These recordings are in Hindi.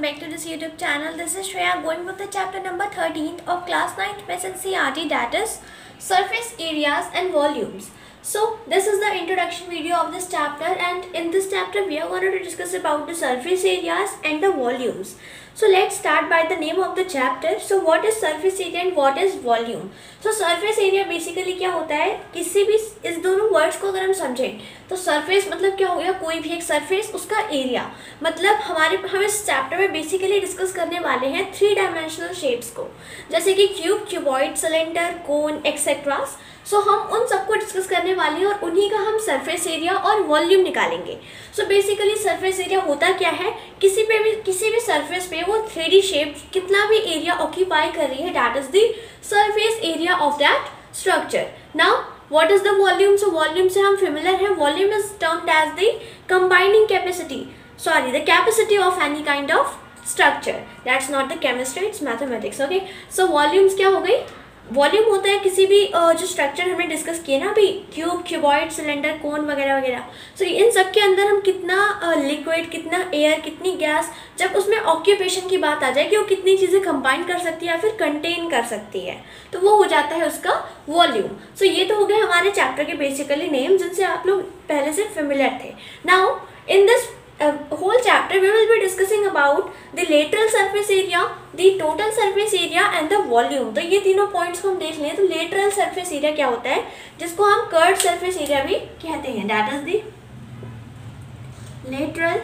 back to this YouTube channel. This is Shreya going with the chapter number 13 of class 9th Maths and CRT, that is surface areas and volumes. So this is the introduction video of this chapter, and in this chapter we are going to discuss about the surface areas and the volumes. So let's start by the name of the chapter. So what is surface area and what is volume? So surface area basically क्या होता है, किसी भी इस दोनों वर्ड्स को अगर हम समझें तो सरफेस मतलब क्या हो गया, कोई भी एक सरफेस, उसका एरिया मतलब हम इस चैप्टर में बेसिकली डिस्कस करने वाले हैं 3 डायमेंशनल शेप्स को, जैसे कि cube, cuboid, cylinder, cone etcetera. So हम उन सबको डिस्कस करने वाले हैं और उन्हीं का हम सरफेस एरिया और वॉल्यूम निकालेंगे. सो बेसिकली सरफेस एरिया होता क्या है, किसी भी सरफेस पे वो 3D शेप कितना भी एरिया ऑक्यूपाई कर रही है, that is the surface area of that structure. Now what is the volume? So volume से हम फेमिलियर है. Volume is termed as the combining the capacity of any kind of structure. That's not the chemistry, it's mathematics. Okay, so volumes क्या हो गई? वॉल्यूम होता है किसी भी जो स्ट्रक्चर हमने डिस्कस किए ना अभी, क्यूब, क्यूबॉइड, सिलेंडर, कोन वगैरह वगैरह. सो इन सब के अंदर हम कितना लिक्विड, कितना एयर, कितनी गैस, जब उसमें ऑक्यूपेशन की बात आ जाए कि वो कितनी चीज़ें कंबाइन कर सकती है या फिर कंटेन कर सकती है, तो वो हो जाता है उसका वॉल्यूम. सो ये तो हो गए हमारे चैप्टर के बेसिकली नेम जिनसे आप लोग पहले से फेमिलियर थे. Now in this whole chapter we will be discussing about the lateral surface area, the total surface area and the volume. तो ये तीनों पॉइंट्स को हम देख लें. तो lateral surface area क्या होता है, जिसको हम curved surface area भी कहते हैं, that is the lateral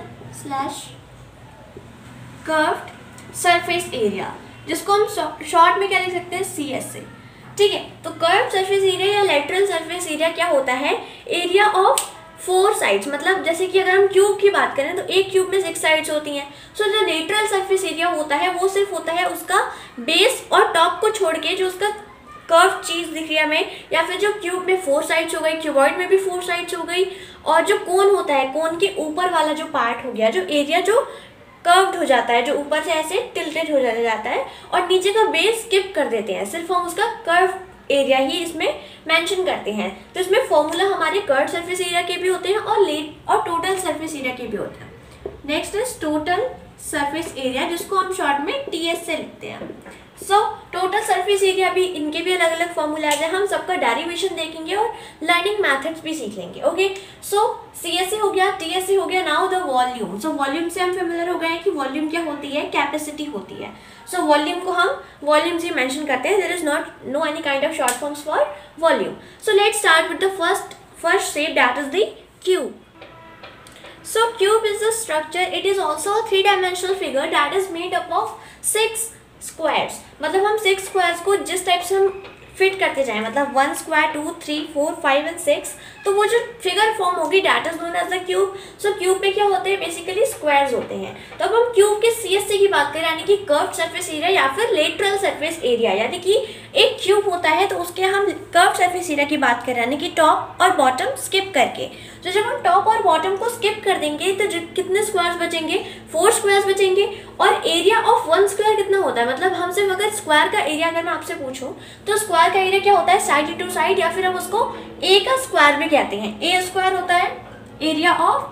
/ curved surface area, जिसको हम शॉर्ट में क्या लिख सकते हैं, CSA. ठीक है, तो curved surface area या lateral surface area क्या होता है, एरिया ऑफ 4 साइड्स. मतलब जैसे कि अगर हम क्यूब की बात करें तो एक क्यूब में 6 साइड्स होती हैं. सो जो लेटरल सरफेस एरिया होता है वो सिर्फ होता है उसका बेस और टॉप को छोड़ के, जो उसका कर्व चीज़ दिख रही है हमें, या फिर जो क्यूब में 4 साइड्स हो गई, क्यूबॉइड में भी 4 साइड्स हो गई, और जो कोन होता है, कोन के ऊपर वाला जो पार्ट हो गया, जो एरिया जो कर्व्ड हो जाता है, जो ऊपर से ऐसे टिल्टेड हो जाता है और नीचे का बेस स्किप कर देते हैं, सिर्फ हम उसका कर्व एरिया ही इसमें मेंशन करते हैं. तो इसमें फॉर्मूला हमारे कर्व सरफेस एरिया के भी होते हैं और टोटल सरफेस एरिया के भी होते हैं. Next is total surface area, जिसको हम शॉर्ट में TS से लिखते हैं. सो टोटल सरफेस एरिया भी, इनके भी अलग अलग फॉर्मूलाज हैं. हम सबका डेरिवेशन देखेंगे और लर्निंग मेथड्स भी सीख लेंगे. ओके, सो CSA हो गया, TSA हो गया. Now the volume. So volume से हम फेमिलियर हो गए हैं कि वॉल्यूम क्या होती है, कैपेसिटी होती है. सो वॉल्यूम को हम वॉल्यूम्स ही मेंशन करते हैं. There is no any kind of short forms for volume. So let's start with the first shape, that is the cube. So cube is a structure. It is also a 3-dimensional figure that is made up of 6 squares. मतलब हम 6 squares को जिस टाइप से हम फिट करते जाएं, मतलब 1 square, 2, 3, 4, 5 and 6, तो वो जो फिगर फॉर्म होगी that is known as the cube. So cube में क्या होते हैं, बेसिकली स्क्वायर्स होते हैं. तो अब हम क्यूब के CSA की बात करें, यानी कि कर्व्ड सरफेस एरिया या फिर लेटरल सरफेस एरिया, यानी कि एक क्यूब होता है तो उसके हम कर्व्ड सरफेस एरिया की बात करें, यानी कि टॉप और बॉटम स्किप करके. तो जब हम टॉप और बॉटम को स्किप कर देंगे तो कितने स्क्वायर्स बचेंगे, 4 स्क्वायर्स बचेंगे. और एरिया ऑफ 1 स्क्वायर कितना होता है, मतलब हम सिर्फ अगर स्क्वायर का एरिया अगर मैं आपसे पूछूं तो स्क्वायर का एरिया क्या होता है, साइड टू साइड, या फिर हम उसको ए का स्क्वायर भी कहते हैं. ए स्क्वायर होता है area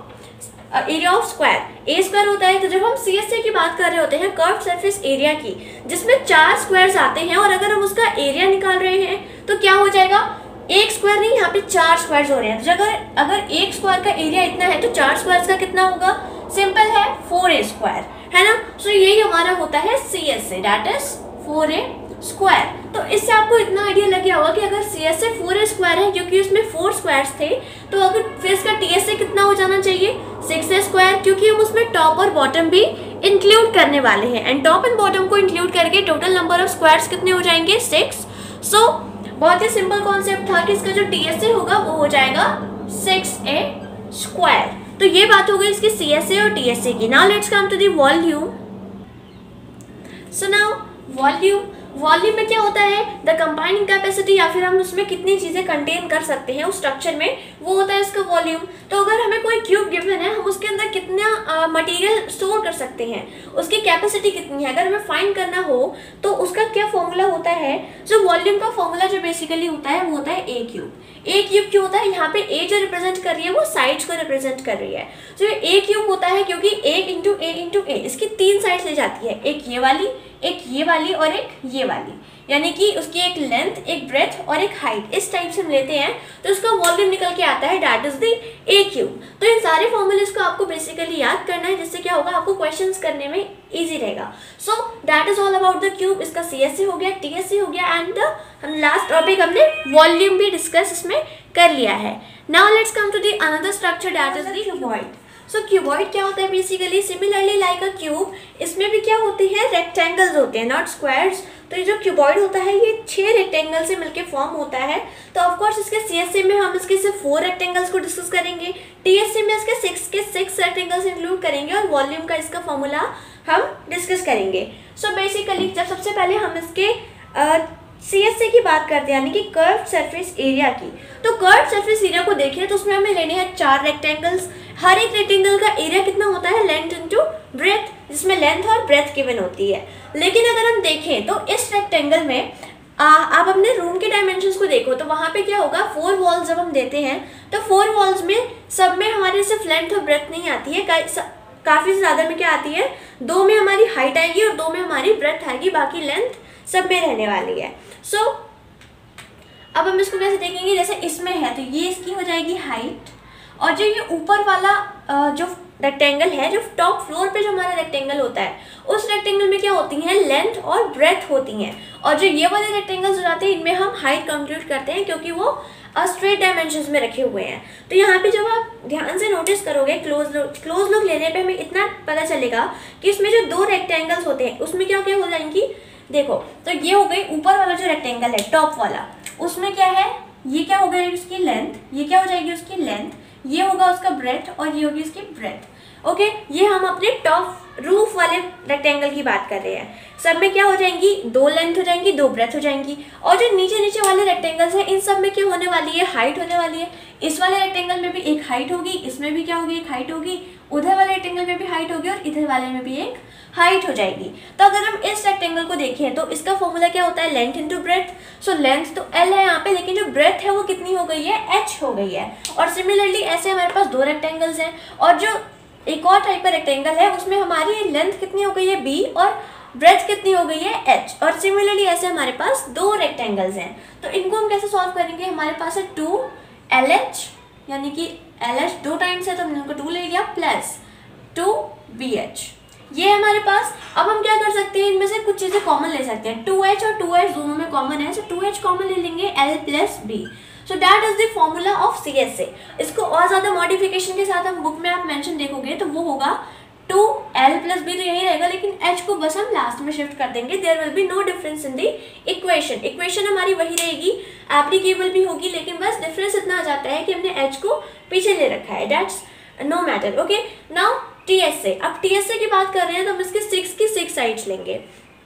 of square, A square होता है. तो जब हम CSA की बात कर रहे होते हैं कर्व्ड सरफेस एरिया की, जिसमें 4 स्क्वायर्स आते हैं, और अगर हम उसका एरिया निकाल रहे हैं तो क्या हो जाएगा, एक स्क्वायर नहीं, यहाँ पे 4 स्क्वायर्स हो रहे हैं. तो अगर एक स्क्वायर का एरिया इतना है तो 4 स्क्वायर्स का कितना होगा, सिंपल है 4A स्क्वायर, है ना. सो यही हमारा होता है CSA, that is 4A square. तो इससे आपको इतना आइडिया लग गया होगा कि अगर CSA 4A स्क्वायर है, क्योंकि उसमें 4 स्क्वायर्स थे, तो अगर फिर इसका TSA कितना हो जाना चाहिए, 6A स्क्वायर, क्योंकि हम उसमें टॉप और बॉटम भी इंक्लूड करने वाले हैं. एंड टॉप एंड बॉटम को इंक्लूड करके टोटल नंबर ऑफ स्क्वायर्स कितने हो जाएंगे, 6. सो बहुत ही सिंपल कॉन्सेप्ट था कि इसका जो TSA होगा वो हो जाएगा 6A स्क्वायर. तो ये बात हो गई इसकी CSA और TSA की. Now let's come to the volume. So now volume में क्या होता है, द कंबाइनिंग कैपेसिटी, या फिर हम उसमें कितनी चीज़ें कंटेन कर सकते हैं उस स्ट्रक्चर में, वो होता है इसका वॉल्यूम। तो अगर हमें कोई क्यूब गिवन है, हम उसके अंदर कितना मटेरियल स्टोर कर सकते हैं, उसकी कैपेसिटी कितनी है, अगर हमें फाइंड करना हो तो उसका क्या फॉर्मूला होता है। जो वॉल्यूम का फॉर्मूला जो बेसिकली होता है वो होता है ए क्यूब। ए क्यूब क्यों होता है, यहाँ पे ए जो रिप्रेजेंट कर रही है वो साइड्स को रिप्रेजेंट कर रही है। जो ए क्यूब होता है क्योंकि ए इंटू ए इसकी 3 साइड्स ले जाती है, एक ये वाली, एक ये वाली और एक ये वाली, यानी कि उसकी एक लेंथ, एक ब्रेथ और एक हाइट, इस टाइप से हम लेते हैं तो उसका वॉल्यूम निकल के आता है, that is the A cube. तो इन सारे फॉर्मूलेस को आपको बेसिकली याद करना है, जिससे क्या होगा, आपको क्वेश्चंस करने में इजी रहेगा। So that is all about the cube. इसका सीएससी हो गया, टीएससी हो गया, एंड हम लास्ट टॉपिक हमने वॉल्यूम भी डिस्कस इसमें कर लिया है। Now let's come to the another structure, that is the cuboid. So cuboid क्या होता है basically, similarly like a cube, इसमें भी क्या होते हैं, रेक्टेंगल्स होते हैं, नॉट स्क्वायर्स। तो ये जो क्यूबॉइड होता है ये 6 रेक्टेंगल से मिलकर फॉर्म होता है। तो ऑफकोर्स इसके सीएससी में हम इसके सिर्फ 4 रेक्टेंगल्स को डिस्कस करेंगे, टीएससी में इसके 6 रेक्टेंगल्स इंक्लूड करेंगे, और वॉल्यूम का इसका फॉर्मूला हम डिस्कस करेंगे। सो बेसिकली जब सबसे पहले हम इसके सीएससी की बात करते हैं, यानी कि कर्व्ड सरफेस एरिया की, तो कर्व्ड सरफेस एरिया को देखिए तो उसमें हमें लेने हैं 4 रेक्टेंगल्स। हर एक रेक्टेंगल का एरिया कितना होता है, लेंथ इनटू ब्रेथ, जिसमें लेंथ और ब्रेथ गिवन होती है। लेकिन अगर हम देखें तो इस रेक्टेंगल में आप अपने रूम के डायमेंशंस को देखो तो वहाँ पे क्या होगा, 4 वॉल्स जब हम देते हैं तो 4 वॉल्स में सब में हमारे सिर्फ लेंथ और ब्रेथ नहीं आती है, काफ़ी ज़्यादा में क्या आती है, 2 में हमारी हाइट आएगी और 2 में हमारी ब्रेथ आएगी, बाकी लेंथ सब में रहने वाली है। सो अब हम इसको कैसे देखेंगे, जैसे इसमें है तो ये इसकी हो जाएगी हाइट, और जो ये ऊपर वाला जो रेक्टेंगल है, जो टॉप फ्लोर पे जो हमारा रेक्टेंगल होता है, उस रेक्टेंगल में क्या होती हैं, लेंथ और ब्रेथ होती हैं। और जो ये वाले रेक्टेंगल्स हो जाते हैं, इनमें हम हाइट कंप्यूट करते हैं क्योंकि वो स्ट्रेट डायमेंशंस में रखे हुए हैं। तो यहाँ पे जब आप ध्यान से नोटिस करोगे, क्लोज लुक लेने पे हमें इतना पता चलेगा कि इसमें जो 2 रेक्टेंगल्स होते हैं उसमें क्या क्या हो जाएंगी। देखो तो ये हो गई ऊपर वाला जो रेक्टेंगल है टॉप वाला, उसमें क्या है, ये क्या हो गई उसकी लेंथ, ये क्या हो जाएगी उसकी लेंथ, ये होगा उसका ब्रेथ और ये होगी उसकी ब्रेथ। ओके, ये हम अपने टॉप रूफ वाले रेक्टेंगल की बात कर रहे हैं। सब में क्या हो जाएंगी, 2 लेंथ हो जाएंगी, 2 ब्रेथ हो जाएंगी। और जो नीचे नीचे वाले रेक्टेंगल्स हैं, इन सब में क्या होने वाली है, हाइट होने वाली है। इस वाले रेक्टेंगल में भी एक हाइट होगी, इसमें भी क्या होगी, एक हाइट होगी, उधर वाले रेक्टेंगल में भी हाइट होगी और इधर वाले में भी एक हाइट हो जाएगी। तो अगर हम इस रेक्टेंगल को देखें तो इसका फॉर्मूला क्या होता है, length into breadth. So length तो L है यहाँ पे, लेकिन जो ब्रेथ है वो कितनी हो गई है, H हो गई है। और सिमिलरली ऐसे हमारे पास 2 रेक्टेंगल्स हैं, और जो एक और टाइप का रेक्टेंगल है उसमें हमारी लेंथ कितनी हो गई है, B, और ब्रेथ कितनी हो गई है, H। और सिमिलरली ऐसे हमारे पास 2 रेक्टेंगल्स हैं। तो इनको हम कैसे सॉल्व करेंगे, हमारे पास है 2LH, यानी कि LH 2 टाइम्स है तो हमने उनको 2 ले लिया, प्लस 2BH, ये हमारे पास। अब हम क्या कर सकते हैं, इनमें से कुछ चीज़ें कॉमन ले सकते हैं, 2H और 2H दोनों में कॉमन है, सो 2H कॉमन ले लेंगे, L plus B। So that is the formula of CSA। इसको और ज़्यादा मॉडिफिकेशन के साथ हम बुक में आप मेंशन देखोगे तो वो होगा 2L प्लस B, तो यही रहेगा, लेकिन H को बस हम लास्ट में शिफ्ट कर देंगे। There will be no difference in the equation हमारी वही रहेगी, एप्लीकेबल भी होगी, लेकिन बस डिफरेंस इतना आ जाता है कि हमने H को पीछे ले रखा है, that's no matter. Okay, now TSA। अब TSA की बात कर रहे हैं तो हम इसके 6 की 6 साइड्स लेंगे।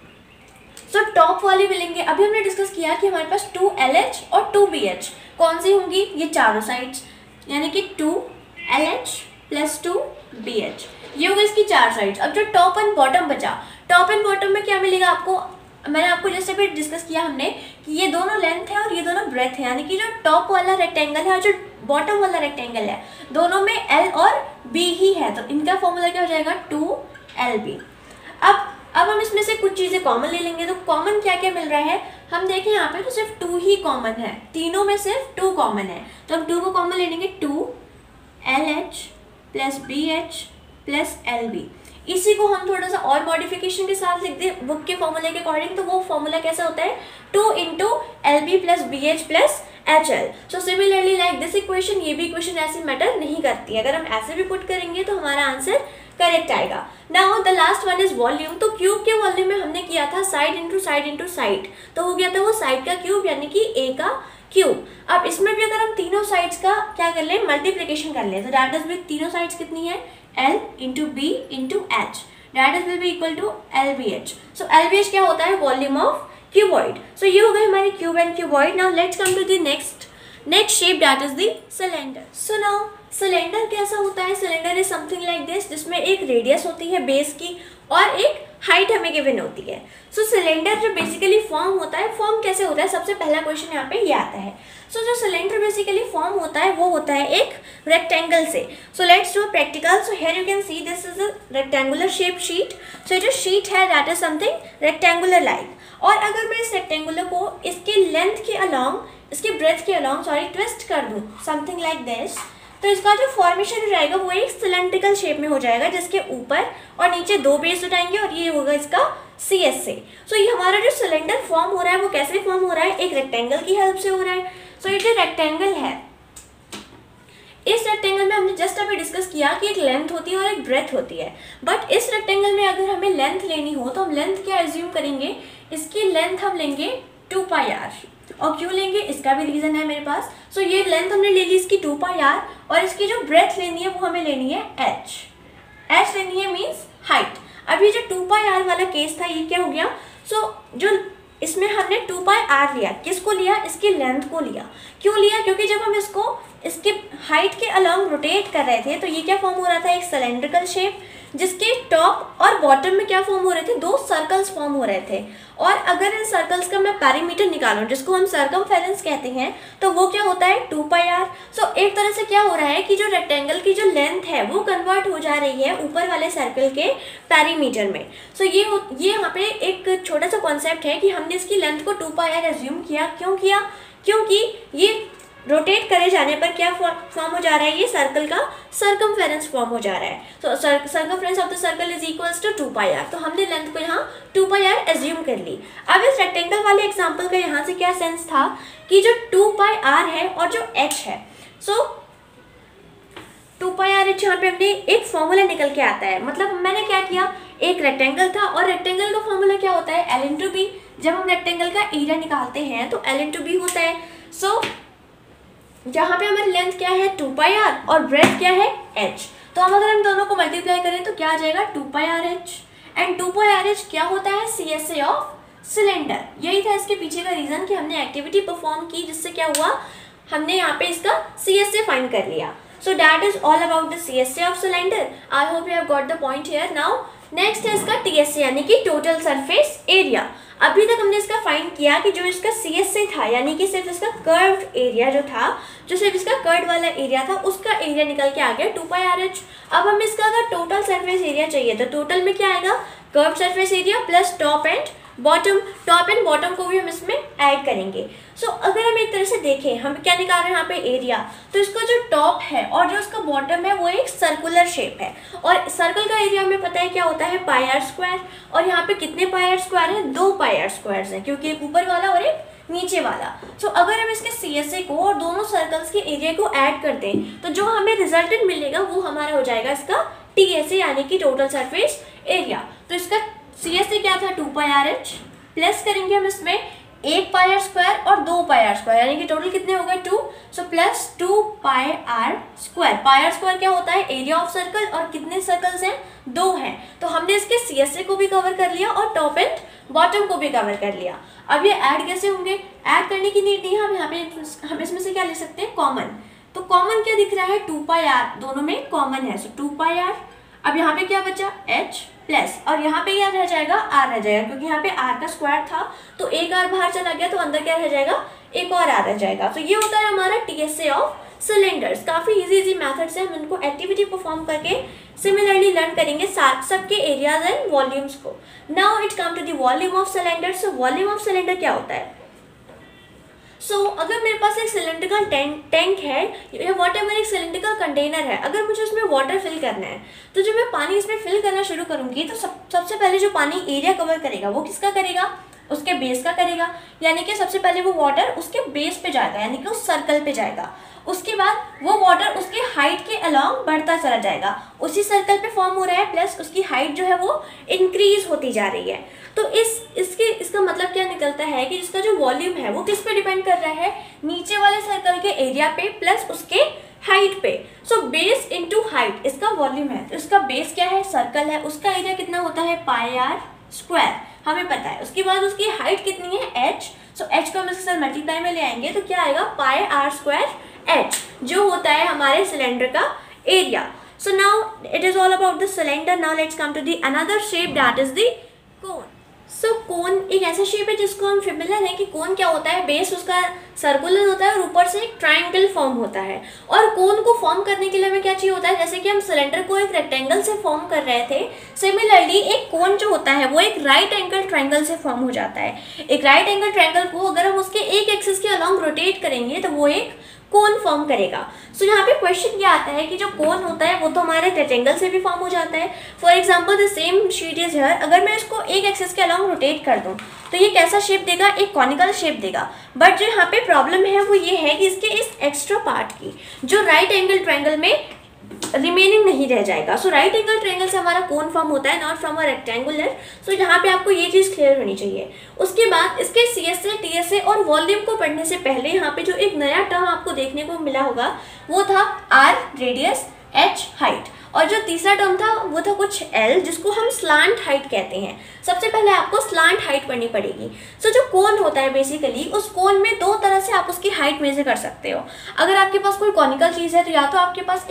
सो टॉप वाली मिलेंगे, अभी हमने डिस्कस किया कि हमारे पास 2LH और 2BH कौन सी होंगी, ये चारों साइड्स, यानी कि 2LH प्लस 2BH, ये होगा इसकी 4 साइड्स। अब जो टॉप एंड बॉटम बचा, टॉप एंड बॉटम में क्या मिलेगा आपको, मैंने आपको जैसे भी डिस्कस किया हमने कि ये दोनों लेंथ है और ये दोनों ब्रेथ है, यानी कि जो टॉप वाला रेक्टेंगल है और जो बॉटम वाला रेक्टेंगल है, दोनों में L और B ही है, तो इनका फॉर्मूला क्या हो जाएगा, 2LB। अब हम इसमें से कुछ चीज़ें कॉमन ले लेंगे। तो कॉमन क्या क्या मिल रहा है, हम देखें यहाँ पे तो सिर्फ 2 ही कॉमन है, तीनों में सिर्फ 2 कॉमन है, तो हम 2 को कॉमन ले लेंगे, 2LH plus BH plus LB। इसी को हम थोड़ा सा और मॉडिफिकेशन के साथ लिख दें बुक के फॉर्मूले के अकॉर्डिंग, तो वो फॉर्मूला कैसा होता है, 2 into LB plus BH plus HL। So similarly like this equation, ये भी इक्वेशन ऐसी मैटर नहीं करती है, अगर हम ऐसे भी पुट करेंगे तो हमारा आंसर करेक्ट आएगा। Now the last one is volume. तो क्यूब के वॉल्यूम में हमने किया था side into side into side, तो हो गया था वो साइड का क्यूब, यानी कि A का क्यूब। अब इसमें भी अगर हम तीनों साइड्स का क्या कर लें, मल्टीप्लिकेशन कर लें, तो दैट इज विद तीनों साइड्स कितनी है, L into B into H, that is will be equal to LBH। So LBH क्या होता है, वॉल्यूम ऑफ क्यूबॉइड। सो ये हो गए हमारे cube and cuboid. Now let's come to the next shape that is the cylinder. So now cylinder कैसा होता है? Cylinder is something like this, जिसमें एक रेडियस होती है बेस की और एक हाइट हमें गिवन होती है। सो सिलेंडर जो बेसिकली फॉर्म होता है, फॉर्म कैसे होता है? सबसे पहला क्वेश्चन यहाँ पे ये आता है। सो जो सिलेंडर बेसिकली फॉर्म होता है वो होता है एक रेक्टेंगल से। So let's do practical. So here you can see this is a rectangular shape sheet. So ये जो शीट है that is something rectangular like. और अगर मैं इस रेक्टेंगुलर को इसके लेंथ के अलॉन्ग, इसके ब्रेथ के अलॉन्ग ट्विस्ट कर दूँ समथिंग लाइक दिस, तो इसका जो फॉर्मेशन हो जाएगा वो एक सिलेंड्रिकल शेप में हो जाएगा, जिसके ऊपर और नीचे दो बेस उठाएंगे और ये होगा इसका CSA। सो ये हमारा जो सिलेंडर फॉर्म हो रहा है वो कैसे फॉर्म हो रहा है? एक रेक्टेंगल की हेल्प से हो रहा है। सो ये जो रेक्टेंगल है, इस रेक्टेंगल में हमने जस्ट अभी डिस्कस किया कि एक लेंथ होती है और एक ब्रेथ होती है। बट इस रेक्टेंगल में अगर हमें लेंथ लेनी हो तो हम लेंथ क्या एज्यूम करेंगे? इसकी लेंथ हम लेंगे 2πr। और क्यों लेंगे इसका भी रीज़न है मेरे पास। सो ये लेंथ हमने ले ली इसकी 2πr, और इसकी जो ब्रेथ लेनी है वो हमें लेनी है h लेनी है, मीन्स हाइट। अब ये जो 2πr वाला केस था ये क्या हो गया? सो जो इसमें हमने 2πr लिया, किसको लिया? इसकी लेंथ को लिया। क्यों लिया? क्योंकि जब हम इसको इसके हाइट के अलॉन्ग रोटेट कर रहे थे तो ये क्या फॉर्म हो रहा था? एक सिलेंड्रिकल शेप, जिसके टॉप और बॉटम में क्या फॉर्म हो रहे थे? दो सर्कल्स फॉर्म हो रहे थे। और अगर इन सर्कल्स का मैं पेरीमीटर निकालूं, जिसको हम सर्कमफेरेंस कहते हैं, तो वो क्या होता है? 2πr। सो एक तरह से क्या हो रहा है कि जो रेक्टेंगल की जो लेंथ है वो कन्वर्ट हो जा रही है ऊपर वाले सर्कल के पेरीमीटर में। सो ये यहाँ पे एक छोटा सा कॉन्सेप्ट है कि हमने इसकी लेंथ को 2πr एज्यूम किया। क्यों किया? क्योंकि ये रोटेट करे जाने पर क्या फॉर्म हो जा रहा है? ये सर्कल का सर्कमफेरेंस फॉर्म हो जा रहा है। तो circumference of the circle is equals to 2πr। तो हमने लेंथ को यहाँ 2πr एज्यूम कर ली। अब इस रेक्टेंगल वाले एग्जांपल का यहाँ से क्या सेंस था कि जो 2πr है और जो h है, सो 2πr यहाँ पे हमने एक फॉर्मूला निकल के आता है। मतलब मैंने क्या किया, एक रेक्टेंगल था और रेक्टेंगल का फॉर्मूला क्या होता है? L into B। जब हम रेक्टेंगल का एरिया निकालते हैं तो L into B होता है। सो जहाँ पे हमारी लेंथ क्या है? 2πr और ब्रेथ क्या है? h। तो अब अगर हम दोनों को मल्टीप्लाई करें तो क्या आ जाएगा? 2πrh। एंड 2πrh क्या होता है? CSA of cylinder. यही था इसके पीछे का रीज़न कि हमने एक्टिविटी परफॉर्म की, जिससे क्या हुआ, हमने यहाँ पे इसका CSA फाइंड कर लिया। So that is all about the CSA of cylinder. I hope you have got the point here. Now next है इसका TSA, यानी कि टोटल सरफेस एरिया। अभी तक हमने इसका फाइंड किया कि जो इसका CSA था, यानी कि सिर्फ इसका कर्व्ड एरिया जो था, जो सिर्फ इसका कर्व वाला एरिया था, उसका एरिया निकल के आ गया 2πrh। अब हमें इसका अगर टोटल सरफेस एरिया चाहिए तो टोटल में क्या आएगा? Curve surface area plus top and bottom. Top and bottom को भी हम इसमें ऐड करेंगे। सो अगर हम एक तरह से देखें, हम क्या निकाल रहे हैं यहाँ पे एरिया, तो इसका जो टॉप है और जो इसका बॉटम है वो एक सर्कुलर शेप है, और सर्कल का एरिया हमें पता है क्या होता है? πr²। और यहाँ पे कितने πr² है? 2 πr² है, क्योंकि एक ऊपर वाला और एक नीचे वाला। सो अगर हम इसके CSA को और दोनों सर्कल्स के एरिया को ऐड कर दें तो जो हमें रिजल्टेंट मिलेगा वो हमारा हो जाएगा इसका TSA, यानी कि टोटल सरफेस एरिया। तो इसका CSA क्या था? 2πrh। प्लस करेंगे हम इसमें 1 πr² और 2 πr², यानी कि टोटल कितने हो गए? 2। So plus 2πr²। πr² क्या होता है? Area of circle. और कितने सर्कल्स हैं? 2 हैं। तो हमने इसके CSA को भी कवर कर लिया और टॉप एंड बॉटम को भी कवर कर लिया। अब ये ऐड कैसे होंगे? ऐड करने की नीड नहीं है। हम यहाँ पे हम इसमें से क्या ले सकते हैं? कॉमन। तो कॉमन क्या दिख रहा है? 2πr, दोनों में कॉमन है। सो 2πr। अब यहाँ पे क्या बचा? h प्लस, और यहाँ पे क्या रह जाएगा? r रह जाएगा, क्योंकि यहाँ पे r का स्क्वायर था तो एक r बाहर चला गया तो अंदर क्या रह जाएगा? एक और r रह जाएगा। तो ये होता है हमारा TSA ऑफ सिलेंडर्स। काफ़ी इजी मेथड से हम इनको एक्टिविटी परफॉर्म करके सिमिलरली लर्न करेंगे सबके एरियाज एंड वॉल्यूम्स को। Now it come to the volume of cylinder. So volume of cylinder क्या होता है? सो अगर मेरे पास एक सिलेंड्रिकल टैंक है या व्हाटएवर एक सिलेंड्रिकल कंटेनर है, अगर मुझे उसमें वाटर फिल करना है तो जब मैं पानी इसमें फिल करना शुरू करूँगी तो सबसे पहले जो पानी एरिया कवर करेगा वो किसका करेगा? उसके बेस का करेगा। यानी कि सबसे पहले वो वाटर उसके बेस पे जाएगा, यानी कि उस सर्कल पे जाएगा। उसके बाद वो वाटर उसके हाइट के अलॉन्ग बढ़ता चला जाएगा, उसी सर्कल पे फॉर्म हो रहा है, प्लस उसकी हाइट जो है वो इंक्रीज होती जा रही है। तो इसका मतलब क्या निकलता है कि इसका जो वॉल्यूम है वो किस पे डिपेंड कर रहा है? नीचे वाले सर्कल के एरिया पे प्लस उसके हाइट पे। सो बेस इंटू हाइट इसका वॉल्यूम है। तो इसका बेस क्या है? सर्कल है, उसका एरिया कितना होता है? πr²। हमें पता है। उसके बाद उसकी हाइट कितनी है h, सो h को हम इसके साथ मल्टीप्लाई में ले आएंगे तो क्या आएगा पाई आर स्क्वायर h, जो होता है हमारे सिलेंडर का area. So now it is all about the cylinder. Now let's come to the another shape that is the cone. So cone एक ऐसा शेप है जिसको हम फेमिलियर है कि कोन क्या होता है, बेस उसका सर्कुलर होता है और ऊपर से एक ट्रायंगल फॉर्म होता है। और कोन को फॉर्म करने के लिए हमें क्या चाहिए होता है, जैसे कि हम सिलेंडर को एक रेक्टेंगल से फॉर्म कर रहे थे, सिमिलरली एक कोन जो होता है वो एक राइट एंगल ट्रायंगल से फॉर्म हो जाता है। एक राइट एंगल ट्रायंगल को अगर हम उसके एक एक्सिस के अलॉन्ग रोटेट करेंगे तो वो एक कोन फॉर्म करेगा। सो यहाँ पे क्वेश्चन क्या आता है कि जो कोन होता है वो तो हमारे रेक्टेंगल से भी फॉर्म हो जाता है। For example the same sheet is here, अगर मैं इसको एक एक्सिस के अलॉन्ग रोटेट कर दूँ तो ये कैसा शेप देगा, एक कॉनिकल शेप देगा। बट जो यहाँ पे प्रॉब्लम है वो ये है कि इसके इस एक्स्ट्रा पार्ट की जो राइट एंगल ट्रायंगल में रिमेनिंग नहीं रह जाएगा। सो राइट एंगल ट्रायंगल से हमारा कोन फॉर्म होता है, not from a rectangular. So यहाँ पे आपको ये चीज़ क्लियर होनी चाहिए। उसके बाद इसके CSA, TSA और वॉल्यूम को पढ़ने से पहले यहाँ पे जो एक नया टर्म आपको देखने को मिला होगा वो था R रेडियस, H हाइट, और जो तीसरा टर्म था वो था कुछ L जिसको हम स्लांट हाइट कहते हैं। सबसे पहले आपको स्लांट हाइट पढ़नी पड़ेगी। सो जो कोन होता है बेसिकली उस कोन में दो तरह से आप उसकी हाइट मेजर कर सकते हो। अगर आपके पास कोई कॉनिकल चीज़ है तो या तो आपके पास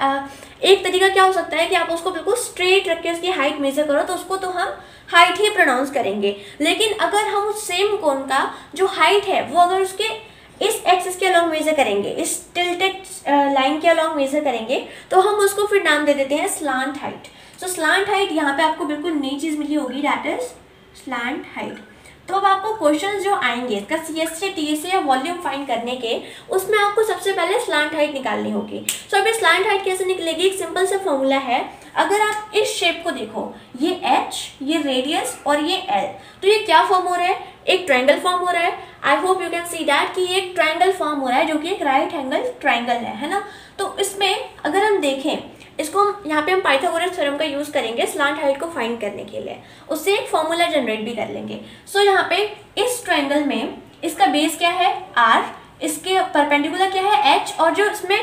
एक तरीका क्या हो सकता है कि आप उसको बिल्कुल स्ट्रेट रख के उसकी हाइट मेजर करो, तो उसको तो हम हाइट ही प्रोनाउंस करेंगे। लेकिन अगर हम उस सेम कोन का जो हाइट है वो अगर उसके इस एक्सिस के अलॉन्ग मेजर करेंगे, इस टिल्टेड लाइन के अलॉन्ग मेजर करेंगे, तो हम उसको फिर नाम दे देते हैं slant height. So slant height यहाँ पे आपको बिल्कुल नई चीज़ मिली होगी, दैट इज स्लांट हाइट। तो अब आपको क्वेश्चंस जो आएंगे इसका CSA, TSA या वॉल्यूम फाइंड करने के, उसमें आपको सबसे पहले स्लांट हाइट निकालनी होगी। सो अब ये स्लांट हाइट कैसे निकलेगी, एक सिंपल सा फॉर्मूला है। अगर आप इस शेप को देखो, ये H, ये रेडियस और ये L, तो ये क्या फॉर्म हो रहा है, एक ट्रायंगल फॉर्म हो रहा है। I hope you can see that कि ये एक ट्रायंगल फॉर्म हो रहा है जो कि एक राइट एंगल ट्रायंगल है ना। तो इसमें अगर हम देखें इसको, हम यहाँ पे हम पाइथागोरस थ्योरम का यूज़ करेंगे स्लांट हाइट को फाइंड करने के लिए, उससे एक फॉर्मूला जनरेट भी कर लेंगे। सो यहाँ पे इस ट्रायंगल में इसका बेस क्या है R, इसके परपेंडिकुलर क्या है H, और जो इसमें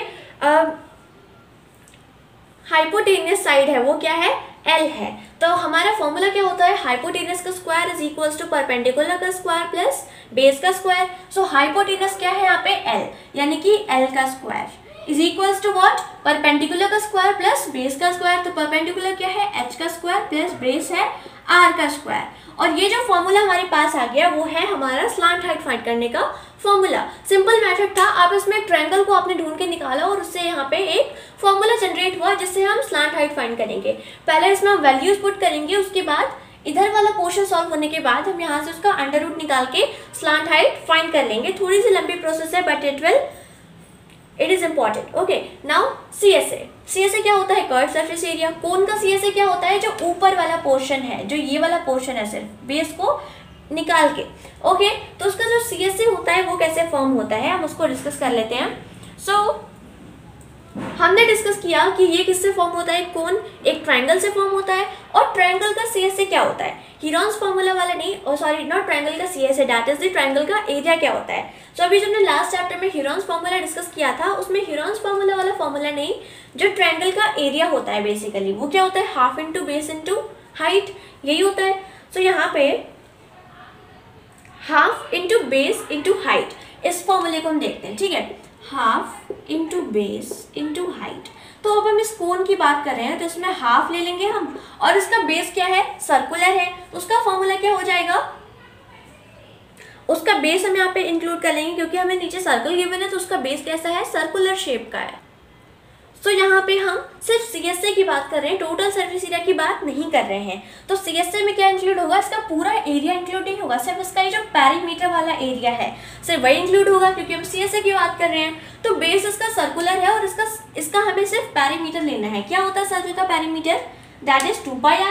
हाइपोटेनियस साइड है वो क्या है L है। तो हमारा फॉर्मूला क्या होता है, हाइपोटेनियस का square is equals to perpendicular का स्क्वायर प्लस बेस का स्क्वायर। सो हाइपोटेनियस क्या है यहाँ पे L, यानी कि L का square is equals to what, perpendicular का स्क्वायर प्लस बेस का स्क्वायर। तो परपेंडिकुलर क्या है H का स्क्वायर प्लस बेस है R का स्क्वायर। और ये जो फॉर्मूला हमारे पास आ गया वो है हमारा स्लांट हाइट फाइंड करने का फॉर्मूला। सिंपल मेथड था, आप इसमें ट्रायंगल को आपने ढूंढ के निकाला और उससे यहाँ पे एक फॉर्मूला जनरेट हुआ जिससे हम स्लांट हाइट फाइंड करेंगे। पहले इसमें हम वैल्यूज पुट करेंगे, उसके बाद इधर वाला पोर्शन सॉल्व होने के बाद हम यहाँ से उसका अंडर रूट निकाल के स्लांट हाइट फाइंड कर लेंगे। थोड़ी सी लंबी प्रोसेस है but it is important. Okay, now CSA क्या होता है, कर्व सरफेस एरिया। कोन का CSA क्या होता है, जो ऊपर वाला पोर्शन है, जो ये वाला पोर्शन है सिर्फ बेस को निकाल के। ओके, तो उसका जो CSA होता है वो कैसे फॉर्म होता है हम उसको डिस्कस कर लेते हैं। सो हमने डिस्कस किया कि ये किससे फॉर्म होता है, कोन एक ट्रायंगल से फॉर्म होता है। और ट्रायंगल का CSA क्या होता है, हीरॉन्स फार्मूला वाला नहीं, और सॉरी नॉट ट्रायंगल का CSA, that is the triangle का एरिया क्या होता है। सो अभी जो हमने लास्ट चैप्टर में हीरॉन्स फार्मूला डिस्कस किया था उसमें हीरॉन्स फार्मूला वाला फॉर्मूला नहीं, जो ट्रायंगल का एरिया होता है बेसिकली वो क्या होता है, half into base into height, यही होता है। सो यहाँ पे half into base into height, इस फॉर्मूले को हम देखते हैं, ठीक है, half into base into height. तो अब हम इस कोन की बात कर रहे हैं तो इसमें हाफ ले लेंगे हम, और इसका बेस क्या है, सर्कुलर है, तो उसका फॉर्मूला क्या हो जाएगा, उसका बेस हम यहाँ पे इंक्लूड कर लेंगे क्योंकि हमें नीचे सर्कल गिवन है तो उसका बेस कैसा है, सर्कुलर शेप का है। तो यहाँ पे हम सिर्फ CSA की बात कर रहे हैं, टोटल सरफेस एरिया की बात नहीं कर रहे हैं। तो CSA में क्या इंक्लूड होगा, इसका पूरा एरिया इंक्लूड नहीं होगा, सिर्फ इसका ये जो पेरीमीटर वाला एरिया है सिर्फ वही इंक्लूड होगा क्योंकि हम CSA की बात कर रहे हैं। तो बेस इसका सर्कुलर है और इसका हमें सिर्फ पेरीमीटर लेना है। क्या होता है सर्कल का perimeter, that is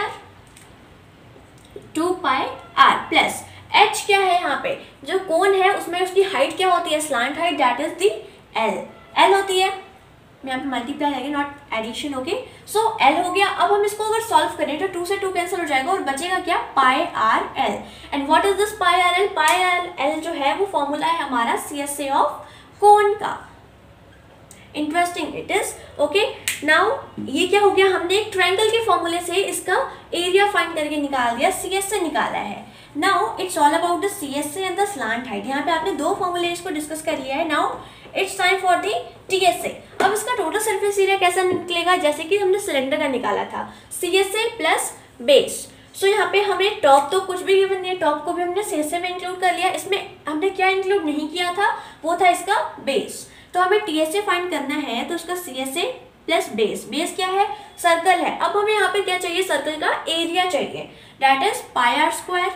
2πr plus H क्या है, यहाँ पे जो कोन है उसमें उसकी हाइट क्या होती है, slant height, that is the L होती है। यहाँ पे मल्टीप्लाई आएगी not addition. Okay, so L हो गया। अब हम इसको अगर सॉल्व करें तो 2 से 2 कैंसिल हो जाएगा और बचेगा क्या, πrl। And what is this πrl, πrl जो है वो फॉर्मूला है हमारा CSA ऑफ कोन का। Interesting it is. Okay, now ये क्या हो गया, हमने एक ट्रायंगल के फॉर्मूले से इसका एरिया फाइंड करके निकाल दिया, सी एस से निकाला है। Now it's all about the C S से एंड द स्लांट हाइट। यहाँ पे आपने दो फॉर्मूले को डिस्कस कर लिया है। Now it's time for the T S A. अब इसका टोटल सरफेस एरिया कैसा निकलेगा, जैसे कि हमने सिलेंडर का निकाला था, C S A plus base. So यहाँ पे हमें टॉप तो कुछ भी गिवन नहीं है, टॉप को भी हमने सी एस ए में इंक्लूड कर लिया। इसमें हमने क्या इंक्लूड नहीं किया था, वो था इसका बेस। तो हमें टी एस ए फाइंड करना है, तो उसका C S A plus base. Base क्या है, सर्कल है। अब हमें यहाँ पे क्या चाहिए, सर्कल का एरिया चाहिए, that is pi R square.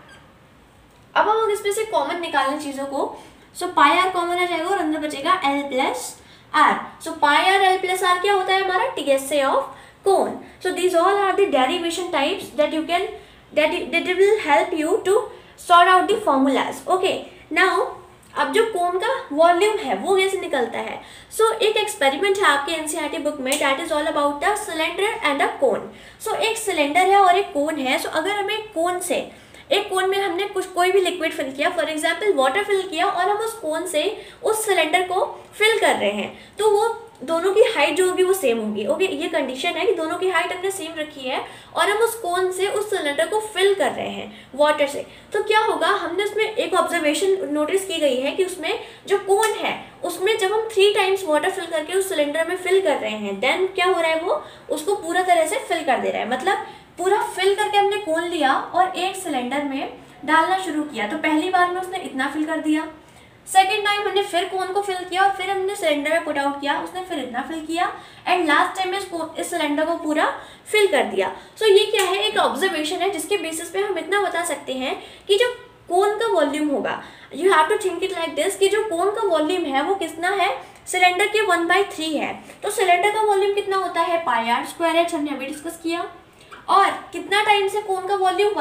अब हम इसमें से कॉमन निकालना चीज़ों को, सो पाई आर कॉमन आ जाएगा और अंदर बचेगा L plus R. So pi R L plus R क्या होता है हमारा, T S A of cone. So these all are the derivation types that you can that will help you to sort out the formulas. Okay, now अब जो कोन का वॉल्यूम है वो कैसे निकलता है, सो एक एक्सपेरिमेंट है आपके एनसीईआरटी बुक में, that is all about the cylinder and a cone. So एक सिलेंडर है और एक कोन है। सो अगर हमें कोन से, एक कोन में हमने कोई भी लिक्विड फिल किया, फॉर एग्जाम्पल वाटर फिल किया, और हम उस कोन से उस सिलेंडर को फिल कर रहे हैं, तो वो दोनों की हाइट जो होगी वो सेम होगी। ओके, ये कंडीशन है कि दोनों की हाइट हमने सेम रखी है और हम उस कोन से उस सिलेंडर को फिल कर रहे हैं वाटर से। तो क्या होगा, हमने उसमें एक ऑब्जर्वेशन नोटिस की गई है कि उसमें जो कोन है उसमें जब हम 3 टाइम्स वाटर फिल करके उस सिलेंडर में फिल कर रहे हैं, देन क्या हो रहा है, वो उसको पूरा तरह से फिल कर दे रहा है। मतलब पूरा फिल करके हमने कोन लिया और एक सिलेंडर में डालना शुरू किया, तो पहली बार में उसने इतना फिल कर दिया, सेकेंड टाइम हमने फिर कोन को फिल किया और फिर हमने सिलेंडर में पुट आउट किया, उसने फिर इतना फिल किया, एंड लास्ट टाइम में इस सिलेंडर को पूरा फिल कर दिया। सो ये क्या है, एक ऑब्जर्वेशन है जिसके बेसिस पे हम इतना बता सकते हैं कि जो कोन का वॉल्यूम होगा, you have to think it like this, कि जो कोन का वॉल्यूम है वो कितना है, सिलेंडर के 1/3 है। तो सिलेंडर का वॉल्यूम कितना होता है, पाई आर स्क्वायर एच, हमने अभी डिस्कस किया, और कितना टाइम्स है कोन का वॉल्यूम,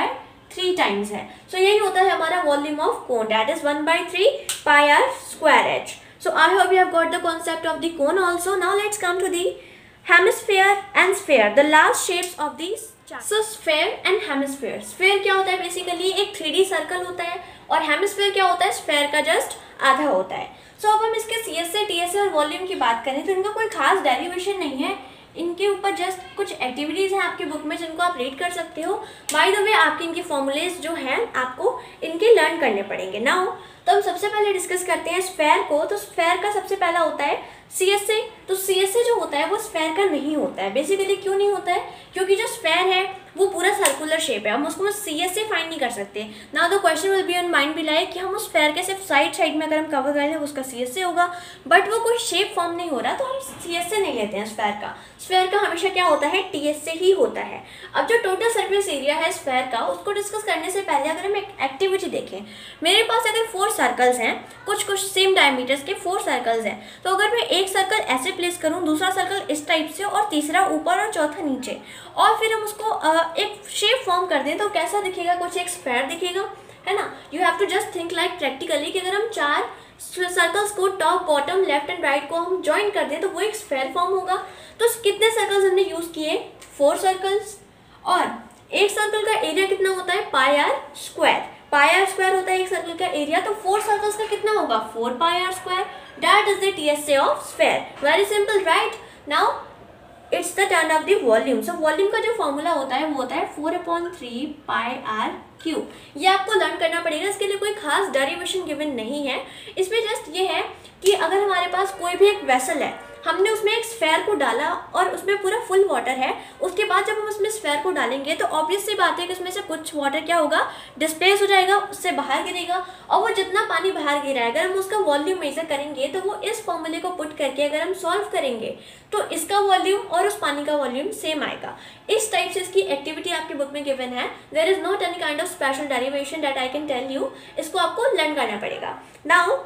1/3 टाइम्स है। सो यही होता है हमारा volume of cone, that is 1/3 pi R square H. So I hope you have got the concept of the cone also. Now let's come to the hemisphere and sphere, the last shapes of these. So sphere and hemisphere. Sphere क्या होता है, बेसिकली एक 3D सर्कल होता है, और हेमिस्फीयर क्या होता है, स्फेयर का जस्ट आधा होता है। सो अब हम इसके C S A, T S A और वॉल्यूम की बात करें तो इनका कोई खास डेरिवेशन नहीं है, इनके ऊपर जस्ट कुछ एक्टिविटीज़ हैं आपकी बुक में जिनको आप रीड कर सकते हो। बाय द वे आपके इनके फॉर्मूलेज जो हैं आपको इनके लर्न करने पड़ेंगे। नाउ तो हम सबसे पहले डिस्कस करते हैं स्फेयर को। तो स्फेयर का सबसे पहला होता है सी एस ए। तो सी एस ए जो होता है वो स्फेयर का नहीं होता है। बेसिकली क्यों नहीं होता है, क्योंकि जो स्फेयर है वो पूरा सर्कुलर शेप है, हम उसको सी एस ए फाइंड नहीं कर सकते। ना the question will be on mind भी लाइक कि हम उस स्फेयर के सिर्फ साइड में अगर हम कवर कर लें उसका सी एस ए होगा, बट वो कोई शेप फॉर्म नहीं हो रहा तो हम सी एस ए नहीं लेते हैं स्फेयर का। स्फेयर का हमेशा क्या होता है, टी एस ए ही होता है। अब जो टोटल सरफेस एरिया है स्फेयर का, उसको डिस्कस करने से पहले अगर हम एक एक्टिविटी देखें, मेरे पास अगर 4 सर्कल्स हैं, कुछ शेम डायमीटर्स के 4 सर्कल्स हैं, तो अगर मैं एक सर्कल ऐसे प्लेस करूं, दूसरा सर्कल इस टाइप से और तीसरा ऊपर और चौथा नीचे, और फिर हम उसको एक शेप फॉर्म कर दें तो कैसा दिखेगा, कुछ एक स्फेयर दिखेगा, है ना। You have to just think like practically कि अगर हम 4 सर्कल्स को top bottom left and right को हम ज्वाइन कर दें तो वो एक स्फेयर फॉर्म होगा। तो कितने सर्कल्स हमने यूज़ किए, 4 सर्कल्स, और एक सर्कल का एरिया कितना होता है, pi R square. Pi R square होता है एक सर्कल का एरिया, तो 4 सर्कल्स का कितना होगा, 4 pi R square. That is the TSA of sphere. Very simple, right. Now it's the turn of the volume. So volume का जो फॉर्मूला होता है वो होता है 4/3 पाई आर क्यूब। ये आपको लर्न करना पड़ेगा, इसके लिए कोई खास डेरिवेशन गिवन नहीं है। इसमें जस्ट ये है कि अगर हमारे पास कोई भी एक वेसल है, हमने उसमें एक स्फेयर को डाला और उसमें पूरा फुल वाटर है, उसके बाद जब हम उसमें स्फेयर को डालेंगे तो ऑब्वियस सी बात है कि उसमें से कुछ वाटर क्या होगा, डिस्प्लेस हो जाएगा, उससे बाहर गिरेगा, और वो जितना पानी बाहर गिरा है अगर हम उसका वॉल्यूम मेजर करेंगे तो वो इस फॉर्मूले को पुट करके अगर हम सॉल्व करेंगे तो इसका वॉल्यूम और उस पानी का वॉल्यूम सेम आएगा। इस टाइप से इसकी एक्टिविटी आपकी बुक में गिवन है। There is not any kind of special derivation that I can tell you, इसको आपको लर्न करना पड़ेगा। Now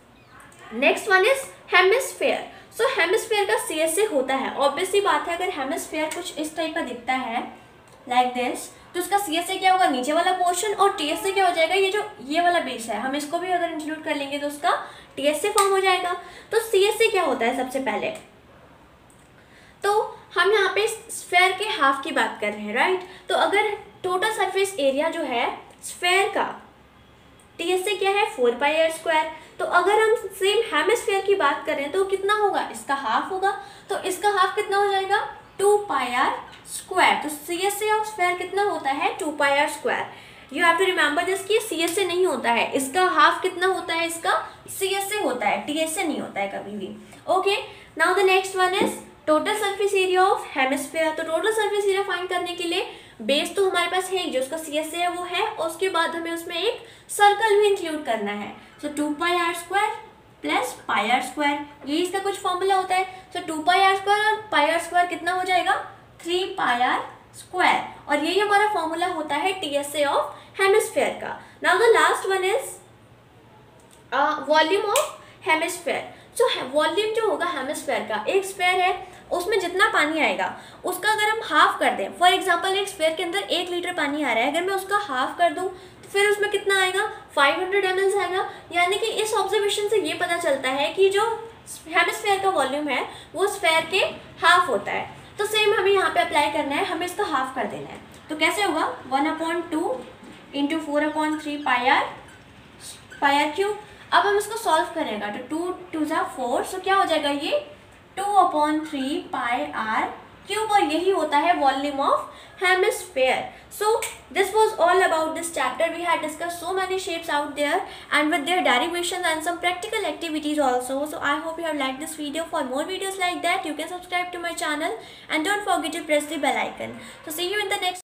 next one is hemisphere. So hemisphere का सी एस ए होता है, ऑब्वियसली बात है, अगर हेमिस्फेयर कुछ इस टाइप का दिखता है लाइक दिस, तो उसका सी एस ए क्या होगा, नीचे वाला पोर्शन, और टी एस ए क्या हो जाएगा, ये जो ये वाला बेस है, हम इसको भी अगर इंक्लूड कर लेंगे तो उसका टी एस ए फॉर्म हो जाएगा। तो सी एस ए क्या होता है, सबसे पहले तो हम यहाँ पे स्फेयर के हाफ की बात कर रहे हैं, राइट। तो अगर टोटल सरफेस एरिया जो है स्फेयर का TSA क्या है 4πr²। तो अगर हम सेम हेमिस्फीयर की बात करें तो कितना होगा, इसका हाफ होगा, तो इसका हाफ कितना हो जाएगा 2πr²। तो CSA ऑफ स्फीयर कितना होता है 2πr²। You have to remember this कि CSA नहीं होता है, इसका हाफ कितना होता है, इसका CSA होता है, TSA नहीं होता है कभी भी। Okay, now the next one is total surface area of hemisphere. तो टोटल सरफेस एरिया फाइंड करने के लिए बेस तो हमारे पास है, जो उसका CSA है वो है, और उसके बाद हमें उसमें एक सर्कल भी इंक्लूड करना है। सो 2πr² प्लस πr², ये इसका कुछ फॉर्मूला होता है। सो 2πr² और πr² कितना हो जाएगा 3πr², और यही हमारा फॉर्मूला होता है TSA ऑफ हेमिस्फीयर का। Now the last one is volume of hemisphere. So volume जो होगा हेमिस्फीयर का, एक स्फीयर है उसमें जितना पानी आएगा उसका अगर हम हाफ कर दें, फॉर एग्जांपल एक स्फीयर के अंदर 1 लीटर पानी आ रहा है, अगर मैं उसका हाफ कर दूं तो फिर उसमें कितना आएगा 500 ml आएगा। यानी कि इस ऑब्जर्वेशन से ये पता चलता है कि जो हेमिस्फीयर का वॉल्यूम है वो स्फीयर के हाफ होता है। तो सेम हमें यहाँ पे अप्लाई करना है, हमें इसका हाफ कर देना है। तो कैसे होगा 1/2 × 4/3 πr³। अब हम इसको सॉल्व करेंगे तो 2 × 2 = 4, सो क्या हो जाएगा ये 2/3 πr³, और यही होता है volume of hemisphere. So this was all about this chapter. We had discuss so many shapes out there and with their derivations and some practical activities also. So I hope you have liked this video. For more videos like that you can subscribe to my channel and don't forget to press the bell icon. So see you in the next